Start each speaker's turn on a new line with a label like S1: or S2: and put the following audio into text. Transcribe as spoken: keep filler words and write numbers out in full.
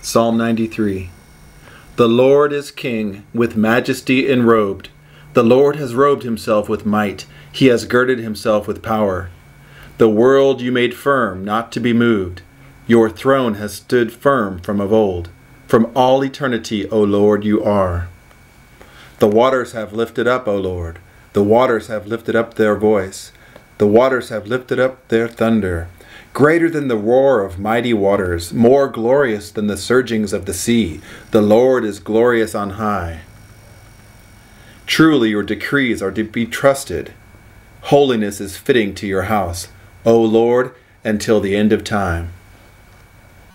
S1: Psalm ninety-three. The Lord is King, with majesty enrobed. The Lord has robed himself with might. He has girded himself with power. The world you made firm, not to be moved. Your throne has stood firm from of old. From all eternity, O Lord, you are. The waters have lifted up, O Lord. The waters have lifted up their voice. The waters have lifted up their thunder. Greater than the roar of mighty waters, more glorious than the surgings of the sea. The Lord is glorious on high. Truly your decrees are to be trusted. Holiness is fitting to your house, O Lord, until the end of time.